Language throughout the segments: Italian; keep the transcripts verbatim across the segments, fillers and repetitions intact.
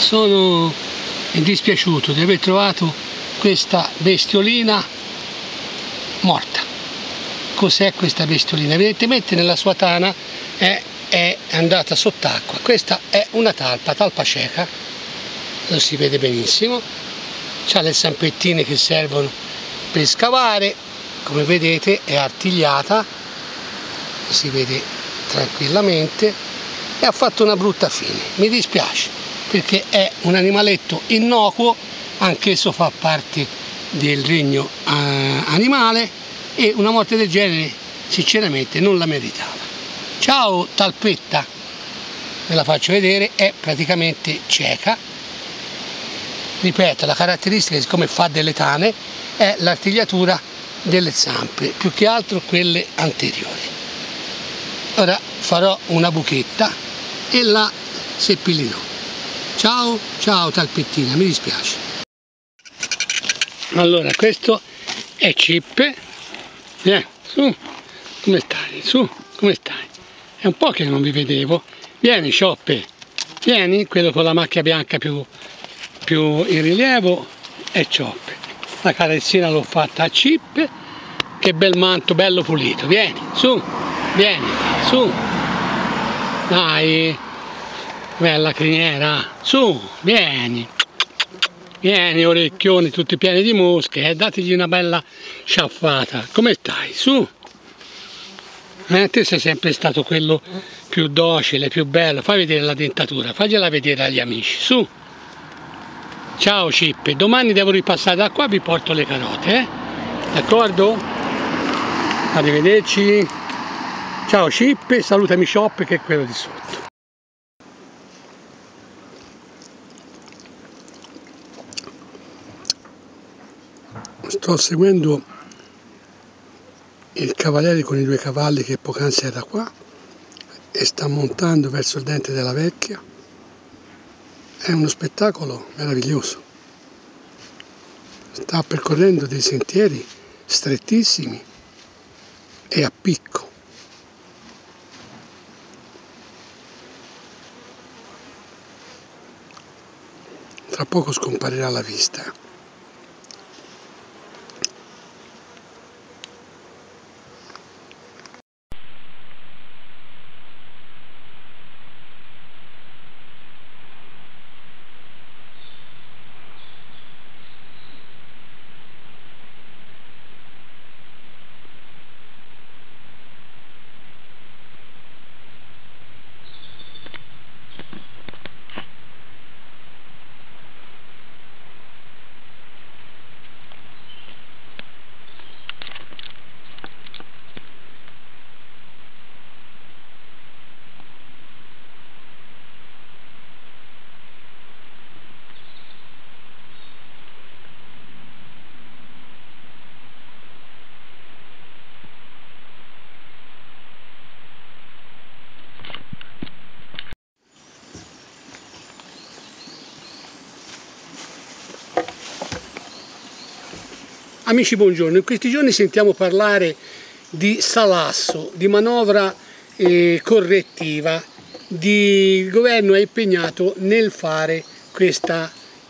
sono dispiaciuto di aver trovato questa bestiolina morta. Cos'è questa bestiolina? Evidentemente nella sua tana è, è andata sott'acqua. Questa è una talpa, talpa cieca, lo si vede benissimo, c'ha le zampettine che servono per scavare, come vedete è artigliata, lo si vede tranquillamente, e ha fatto una brutta fine. Mi dispiace, perché è un animaletto innocuo, anch'esso fa parte del regno eh, animale, e una morte del genere sinceramente non la meritava. Ciao talpetta, ve la faccio vedere, è praticamente cieca. Ripeto, la caratteristica, siccome fa delle tane, è l'artigliatura delle zampe, più che altro quelle anteriori. Ora farò una buchetta e la seppellirò. Ciao, ciao talpettina, mi dispiace. Allora, questo è Chip. Vieni, su, come stai? Su, come stai? È un po' che non vi vedevo. Vieni, Cioppe, vieni, quello con la macchia bianca più, più in rilievo è Cioppe. La carezzina l'ho fatta a Chip, che bel manto, bello pulito. Vieni, su, vieni, su. Dai, bella criniera, su, vieni. Vieni, orecchioni tutti pieni di mosche, eh, dategli una bella sciaffata. Come stai? Su! Eh, te sei sempre stato quello più docile, più bello. Fai vedere la dentatura, fagliela vedere agli amici. Su! Ciao Cippe, domani devo ripassare da qua, vi porto le carote, eh? D'accordo? Arrivederci. Ciao Cippe, salutami Ciop che è quello di sotto. Sto seguendo il cavaliere con i due cavalli che poc'anzi era qua e sta montando verso il dente della vecchia. È uno spettacolo meraviglioso. Sta percorrendo dei sentieri strettissimi e a picco. Tra poco scomparirà alla vista. Amici, buongiorno. In questi giorni sentiamo parlare di salasso, di manovra eh, correttiva, di... il governo è impegnato nel fare questa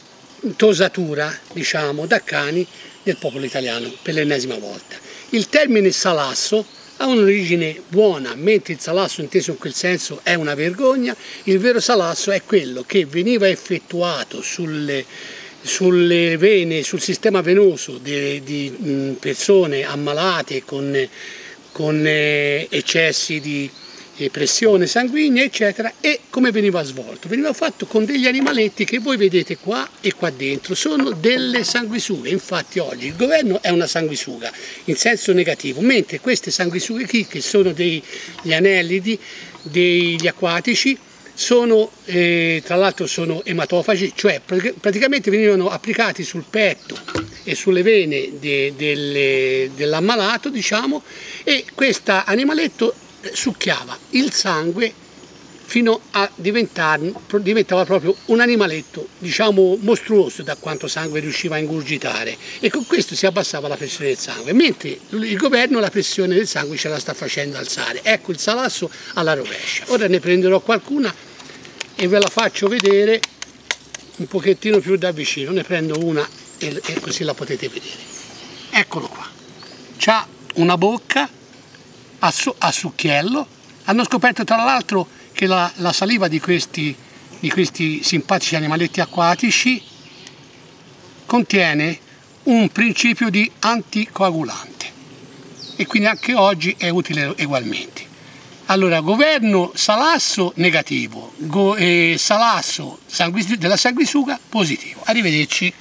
tosatura, diciamo, da cani del popolo italiano per l'ennesima volta. Il termine salasso ha un'origine buona, mentre il salasso inteso in quel senso è una vergogna. Il vero salasso è quello che veniva effettuato sulle sulle vene, sul sistema venoso di, di persone ammalate con, con eh, eccessi di eh, pressione sanguigna, eccetera. E come veniva svolto? Veniva fatto con degli animaletti che voi vedete qua e qua dentro, sono delle sanguisughe. Infatti oggi il governo è una sanguisuga in senso negativo, mentre queste sanguisughe qui, che sono degli anellidi, degli acquatici, sono eh, tra l'altro sono ematofagi, cioè pr praticamente venivano applicati sul petto e sulle vene de de dell'ammalato, diciamo, e questo animaletto succhiava il sangue fino a diventare diventava proprio un animaletto, diciamo, mostruoso da quanto sangue riusciva a ingurgitare, e con questo si abbassava la pressione del sangue, mentre il governo la pressione del sangue ce la sta facendo alzare. Ecco il salasso alla rovescia. Ora ne prenderò qualcuna e ve la faccio vedere un pochettino più da vicino, ne prendo una e, e così la potete vedere. Eccolo qua, c'ha una bocca a, su, a succhiello. Hanno scoperto tra l'altro che la, la saliva di questi, di questi simpatici animaletti acquatici contiene un principio di anticoagulante e quindi anche oggi è utile ugualmente. Allora, governo Salasso negativo, go, eh, Salasso sanguis, della sanguisuga positivo. Arrivederci.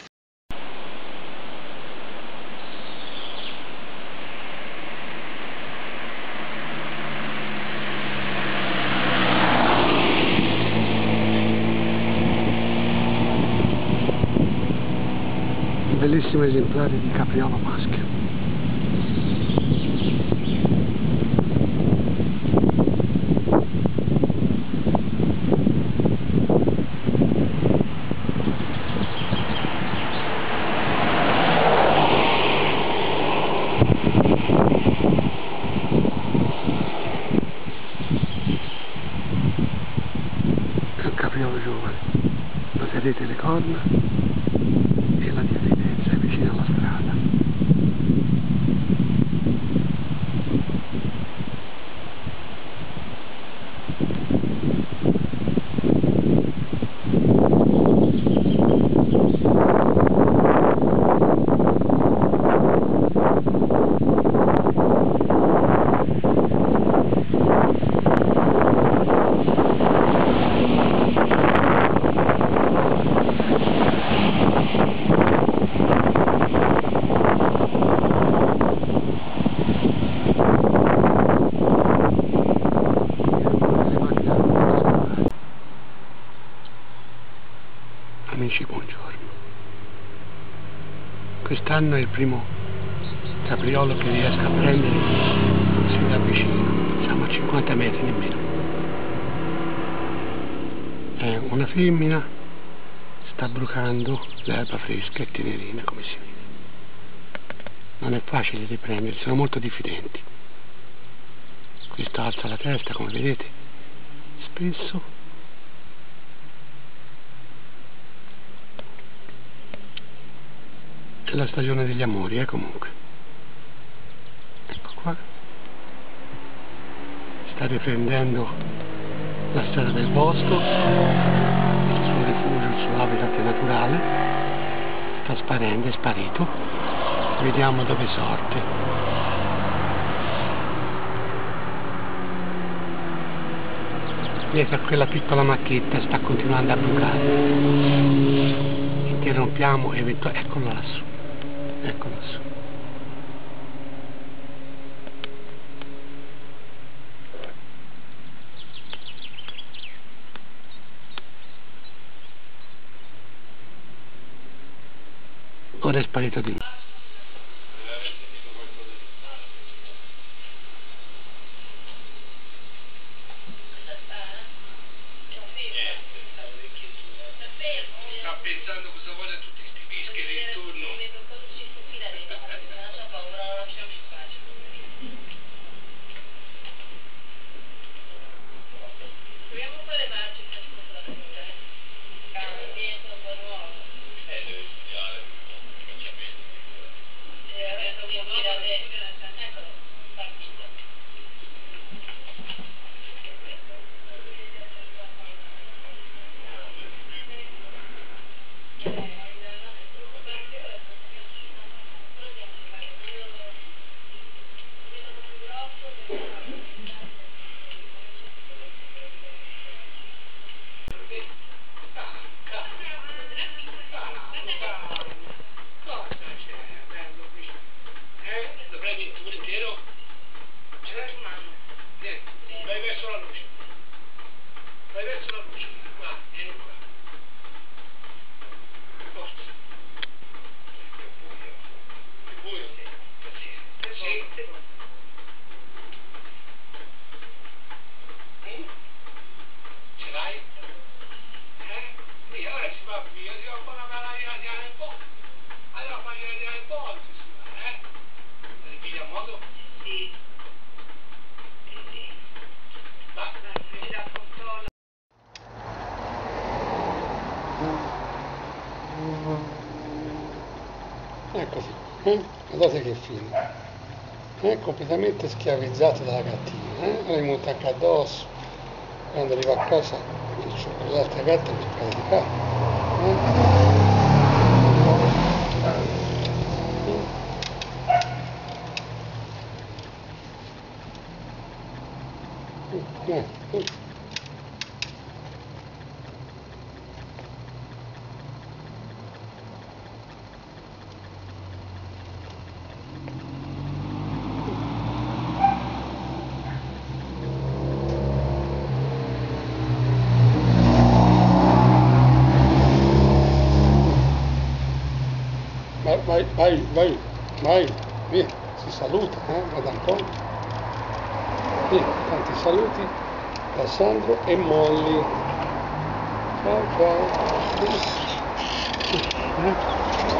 Bellissimo esemplare di capriolo maschio. È un capriolo giovane, ma vedete le corna e la diffidenza è vicino alla strada. Amici, buongiorno. Quest'anno è il primo capriolo che riesco a prendere così da vicino, siamo a cinquanta metri nemmeno. È una femmina, sta brucando l'erba fresca e tenerina, come si vede. Non è facile di prendere, sono molto diffidenti. Questa alza la testa, come vedete, spesso. È la stagione degli amori, eh, comunque. Ecco qua. Sta riprendendo la strada del bosco, il suo rifugio, il suo habitat naturale. Sta sparendo, è sparito. Vediamo dove sorte. Dietro a quella piccola macchietta sta continuando a brucare. Interrompiamo eventualmente. Eccolo lassù. Eccolo lassù. Ora è sparito di nuovo. Sta pensando cosa vogliono tutti questi bischeri intorno. Proviamo a fare marce per la figura, eh? Cambio dietro un po' nuovo. Eh, deve studiare, non c'è messo. Eh, adesso devo girare. Eccolo, partito. Lo prendi il tubo intero? Ce l'hai in mano? Niente, vai verso la luce. Vai verso la luce. Qua, vieni qua. Forza. Che buio. Sì. Sì. Mm? Ce l'hai? Eh? Sì, ora si va via. Devo fare una bella tirare un po'. Allora fai tirare un po', eh? Ripigli a modo? Sì. Sì, sì. Va. Mi dà controllo. Eccoci, eh? Guardate che film. Eh? Completamente schiavizzato dalla gattina, eh? Ora mi monta anche addosso. Quando arrivo a casa, l'altra gatta mi tocca di qua. Eh? Eh, eh. Vai, vai, vai, vai, vai, via, si saluta, eh? Guarda un po'. Via, tanti saluti da Sandro e Molly. Ciao, ciao. Eh?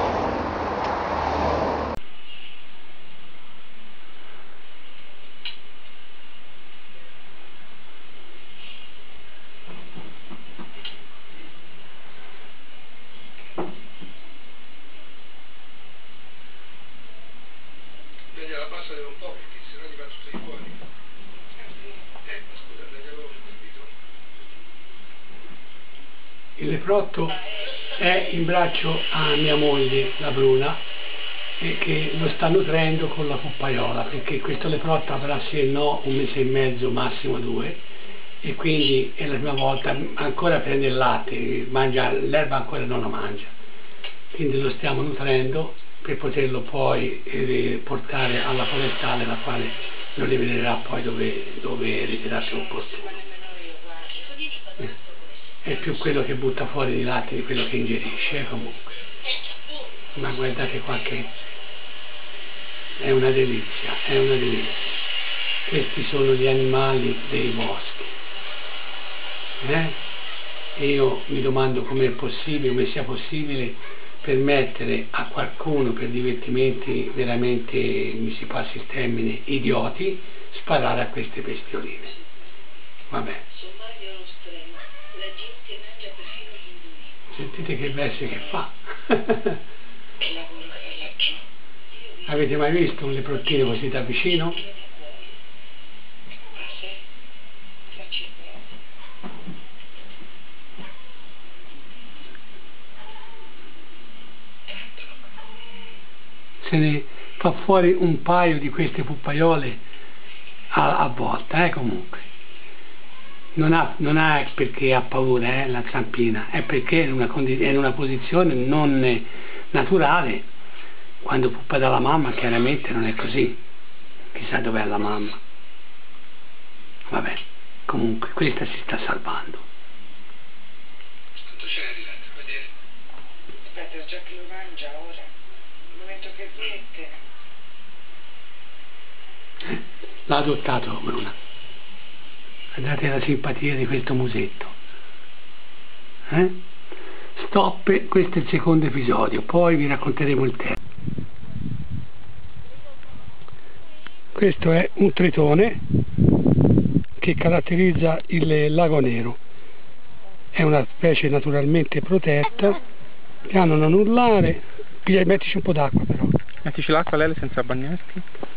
La passa un po' perché sennò gli va tutto di fuori. Eh, ma scusa, taglialo subito. Il leprotto è in braccio a mia moglie, la Bruna, e che lo sta nutrendo con la puppaiola, perché questo leprotto avrà sì e no un mese e mezzo, massimo due, e quindi è la prima volta, ancora prende il latte, mangia l'erba, ancora non la mangia, quindi lo stiamo nutrendo per poterlo poi eh, portare alla forestale, la quale lo rivelerà poi dove, dove ritirarsi opportuno. Eh, è più quello che butta fuori di latte di quello che ingerisce, eh, comunque. Ma guardate qua che è una delizia, è una delizia. Questi sono gli animali dei boschi. Eh? E io mi domando come è possibile, come sia possibile permettere a qualcuno, per divertimenti veramente, mi si passi il termine, idioti, sparare a queste bestioline. Vabbè. Sentite che versi che fa. Avete mai visto un leprottino così da vicino? Se ne fa fuori un paio di queste puppaiole a, a volta, eh, comunque. Non ha, non ha perché ha paura, eh, la zampina, è perché è in una, è in una posizione non naturale. Quando puppa dalla mamma chiaramente non è così, chissà dov'è la mamma. Vabbè, comunque questa si sta salvando. Quanto c'è di latte a vedere? Aspetta, già che lo mangia ora. Che eh, l'ha adottato Bruna. Guardate la simpatia di questo musetto. Eh? Stop, questo è il secondo episodio, poi vi racconteremo il terzo. Questo è un tritone che caratterizza il lago nero. È una specie naturalmente protetta, piano non urlare. Mettici un po' d'acqua però. Mettici l'acqua Lele senza bagnarti.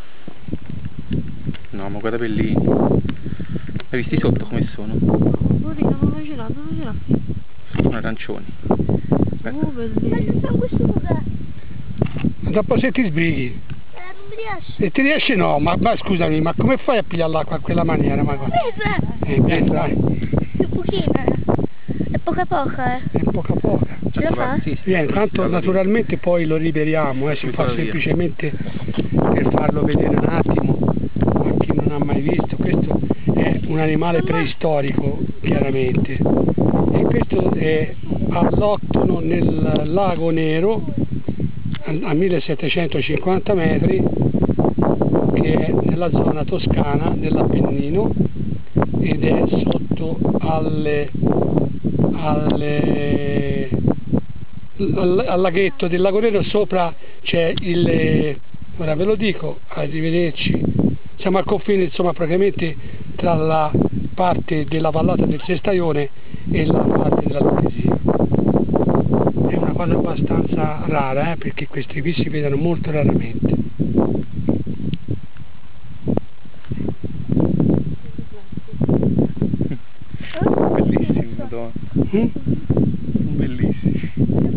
No, ma guarda bellini. Hai visti sotto come sono? Oh, raga, non lo girato, non lo girato. Sono arancioni. Oh, bellini. Ma questo cos'è? Dopo se ti sbrighi. Eh, non mi riesce. Se ti riesce no, ma, ma scusami, ma come fai a pigliare l'acqua a quella maniera? Ma eh, vieni, dai. Più pochina. È poca poca, eh. È poca poca. Ce la fa? Sì, Vieni, tanto naturalmente poi lo liberiamo, eh, si fa semplicemente per farlo vedere un attimo a chi non ha mai visto. Questo è un animale preistorico, chiaramente, e questo è alloctono nel lago Nero a millesettecentocinquanta metri, che è nella zona toscana dell'Appennino ed è sotto alle alle al, al laghetto del Lago Nero. Sopra c'è il, ora ve lo dico, arrivederci, siamo al confine, insomma, praticamente tra la parte della vallata del Sestaione e la parte della Lutesia. È una cosa abbastanza rara, eh, perché questi qui si vedono molto raramente. Bellissimi, madonna. Mm? Bellissimi.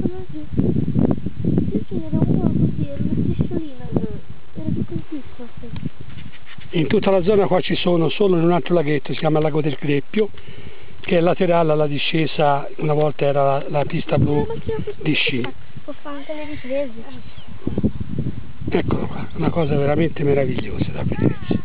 Era uno così, era una strisciolina, era piccolissimo. In tutta la zona qua ci sono solo in un altro laghetto, si chiama Lago del Greppio, che è laterale alla discesa, una volta era la, la pista blu di sci. Può fare anche le riprese. Eccolo qua, una cosa veramente meravigliosa da vedersi.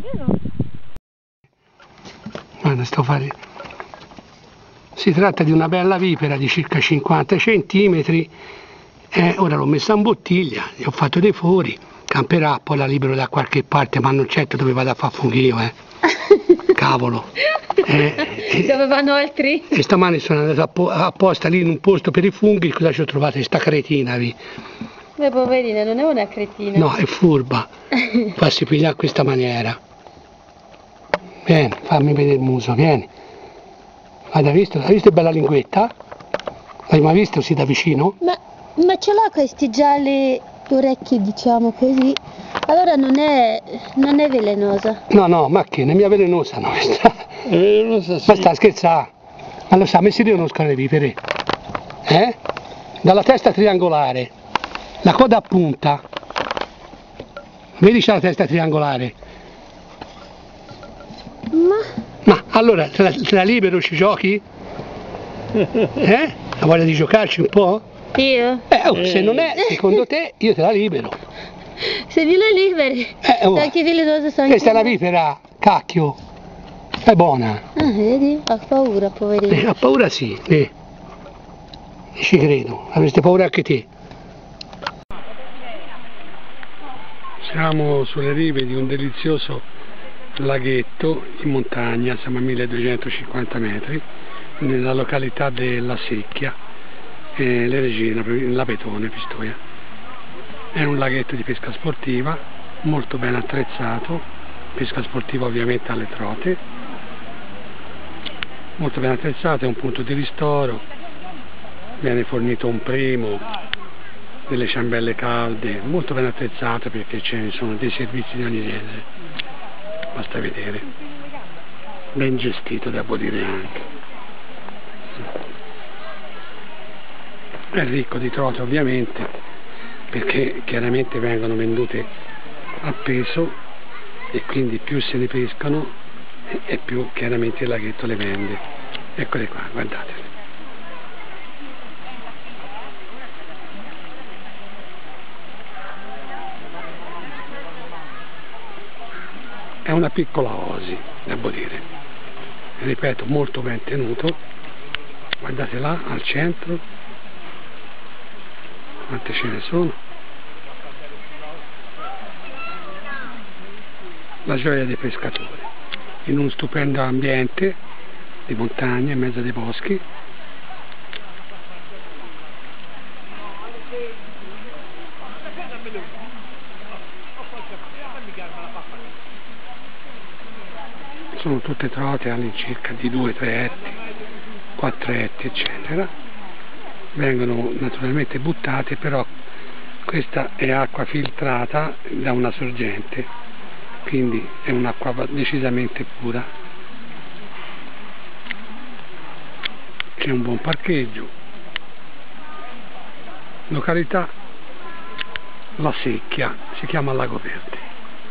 Guarda, sto fare... Si tratta di una bella vipera di circa cinquanta centimetri, eh, ora l'ho messa in bottiglia, gli ho fatto dei fori, camperà, poi la libero da qualche parte, ma non certo dove vado a fare funghio, eh. Cavolo. Eh, Dove vanno altri? E stamani sono andato apposta lì in un posto per i funghi, cosa ci ho trovato? Sta cretina lì. Beh, poverina, non è una cretina. No, è furba. Farsi pigliare a questa maniera. Vieni, fammi vedere il muso, vieni. Hai visto? Hai visto che bella linguetta? L'hai mai visto così da vicino? Ma, ma ce l'ha questi gialli orecchi, diciamo così. Allora non è, non è velenosa. No, no, ma che? Non mi è velenosa, no. È velenosa, sì. Ma sta scherzando? Ma lo sa, mi si riconoscono le vipere. Eh? Dalla testa triangolare, la coda a punta. Vedi c'è la testa triangolare? Ma... Ma allora, te la, te la libero, ci giochi? Eh? La voglia di giocarci un po'? Io? Eh, oh, se non è, secondo te, io te la libero. Se vi la liberi, Eh, oh. sta anche velenosa, sta anche... Questa è una vipera, cacchio. È buona. Ah, vedi? Ha paura, poverino. Eh, ha paura sì, eh. Ci credo, avreste paura anche te. Siamo sulle rive di un delizioso laghetto in montagna, siamo a milleduecentocinquanta metri, nella località della Secchia, eh, le Regine, la Petone, Pistoia. È un laghetto di pesca sportiva, molto ben attrezzato, pesca sportiva ovviamente alle trote, molto ben attrezzato, è un punto di ristoro, viene fornito un primo, delle ciambelle calde, molto ben attrezzato perché ce ne sono dei servizi di ogni genere. Basta vedere, ben gestito devo dire anche. È ricco di trote ovviamente, perché chiaramente vengono vendute a peso e quindi più se ne pescano e più chiaramente il laghetto le vende. Eccole qua, guardatele. È una piccola oasi, devo dire, ripeto, molto ben tenuto. Guardate là, al centro, quante ce ne sono. La gioia dei pescatori, in un stupendo ambiente di montagna, in mezzo ai boschi. Sono tutte trote all'incirca di due tre etti, quattro etti eccetera, vengono naturalmente buttate, però questa è acqua filtrata da una sorgente, quindi è un'acqua decisamente pura. C'è un buon parcheggio, località La Secchia, si chiama Lago Verde.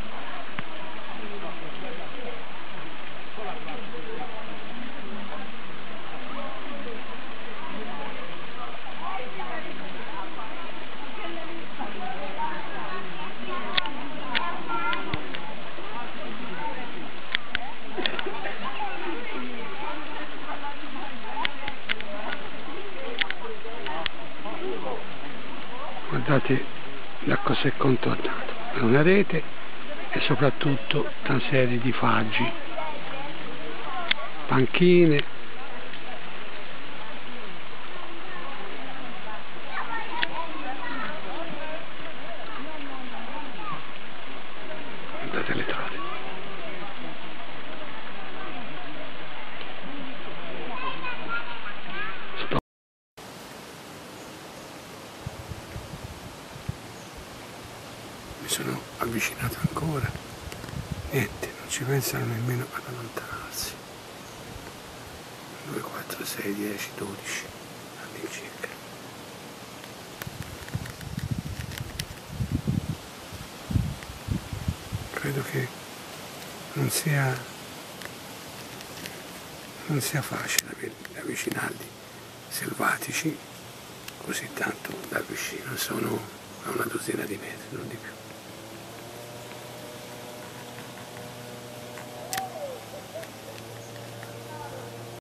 Guardate da cosa è contornato, è una rete e soprattutto una serie di faggi, panchine, guardate le trote. mi sono avvicinato ancora, niente, non ci pensano nemmeno ad allontanarsi. due, quattro, sei, dieci, dodici all'incirca. Credo che non sia, non sia facile avvicinarli selvatici così tanto da vicino, sono a una dozzina di metri, non di più.